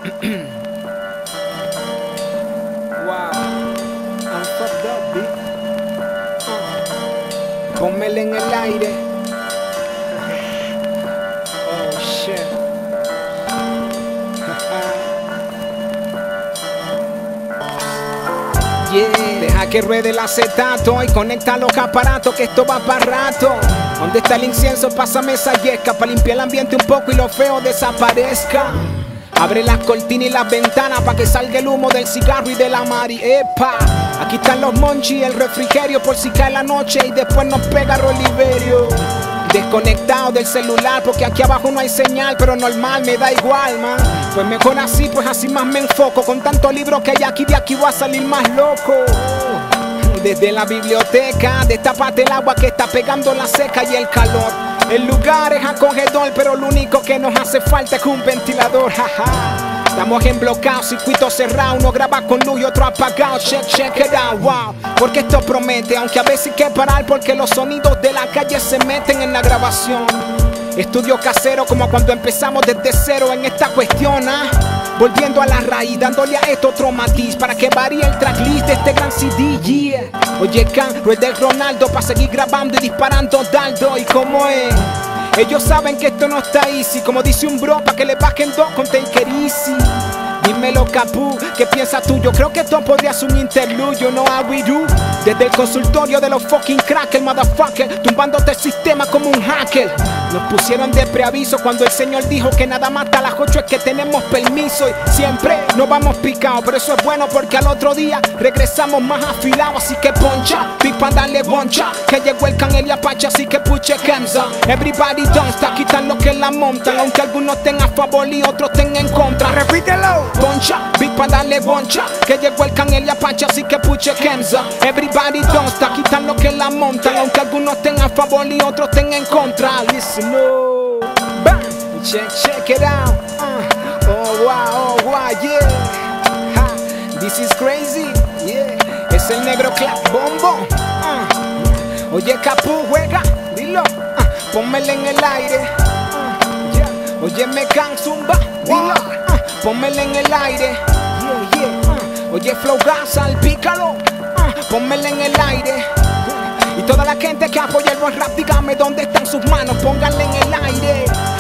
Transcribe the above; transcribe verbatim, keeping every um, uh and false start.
Wow, I'm fucked up, bitch. Uh. Pónmela en el aire. Oh shit. Yeah. Deja que ruede el acetato y conecta los aparatos, que esto va para rato. ¿Dónde está el incienso? Pásame esa yesca para limpiar el ambiente un poco y lo feo desaparezca. Abre las cortinas y las ventanas para que salga el humo del cigarro y de la mari. ¡Epa! Aquí están los monchis y el refrigerio por si cae la noche y después nos pega Roliverio. Desconectado del celular porque aquí abajo no hay señal, pero normal, me da igual, man. Pues mejor así, pues así más me enfoco. Con tantos libros que hay aquí, de aquí voy a salir más loco. Desde la biblioteca, destápate el agua que está pegando la seca y el calor. El lugar es acogedor, pero lo único que nos hace falta es un ventilador, jaja. Estamos en bloqueado, circuito cerrado, uno graba con luz y otro apagado. Check, check it out, wow. Porque esto promete, aunque a veces hay que parar porque los sonidos de la calle se meten en la grabación. Estudio casero como cuando empezamos desde cero en esta cuestión, ¿ah? Volviendo a la raíz, dándole a esto otro matiz para que varíe el tracklist de este gran C D, yeah. Oye, Can, rueda el Ronaldo para seguir grabando y disparando dardo. ¿Y cómo es? Ellos saben que esto no está easy, como dice un bro, pa' que le bajen dos con Take It Easy. Dímelo, Capú, ¿qué piensas tú? Yo creo que esto podría ser un interludio, no a we do. Desde el consultorio de los fucking crackers, motherfucker, tumbándote el sistema como un hacker. Nos pusieron de preaviso cuando el señor dijo que nada más hasta las ocho es que tenemos permiso. Y siempre nos vamos picados, pero eso es bueno porque al otro día regresamos más afilados. Así que poncha, big pa' darle boncha, que llegó el Can, el Apache, así que puche Kenza. Everybody don't stop, quitan lo que la montan, aunque algunos tengan a favor y otros tengan en contra. Repítelo. Boncha, big pa' darle boncha, que llegó el Can, el Apache, así que puche Kenza. Everybody don't stop, quitan lo que la montan, aunque algunos tengan a favor y otros tengan en contra. Listen, no, bang, check, check it out. Uh, oh wow, oh wow, yeah. Ha, this is crazy, yeah. Es el negro clap bombo. Uh, oye, Capú, juega, dilo. Uh, pónmela en el aire. Uh, yeah. Oye, me can zumba, dilo. Pónmela en el aire, yeah, yeah. uh. Oye, Flow Gaza, pícalo, uh. Pónmela en el aire. Y toda la gente que apoya el buen rap, dígame dónde están sus manos, pónganla en el aire.